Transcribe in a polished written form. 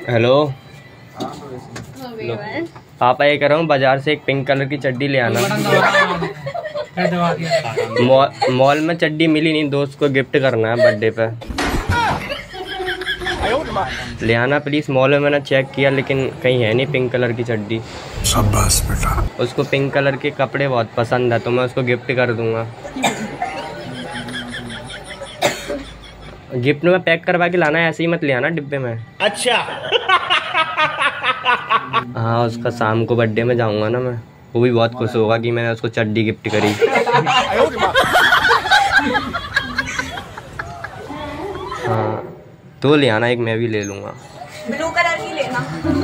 Hello. पापा ये कह रहा हूँ बाजार से एक पिंक कलर की चड्डी ले आना। मॉल में चड्डी मिली नहीं, दोस्त को गिफ्ट करना है बर्थडे पे। ले आना प्लीज। मॉल में मैंने चेक किया लेकिन कहीं है नहीं पिंक कलर की चड्डी। शाबाश बेटा। उसको पिंक कलर के कपड़े बहुत पसंद है तो मैं उसको गिफ्ट कर दूंगा। गिफ्ट में पैक करवा के लाना है, ऐसे ही मत ले आना डिब्बे में। अच्छा। हाँ, उसका शाम को बर्थडे में जाऊंगा ना मैं, वो भी बहुत खुश होगा कि मैंने उसको चड्डी गिफ्ट करी। हाँ, तो ले आना एक, मैं भी ले लूँगा। ब्लू कलर की लेना।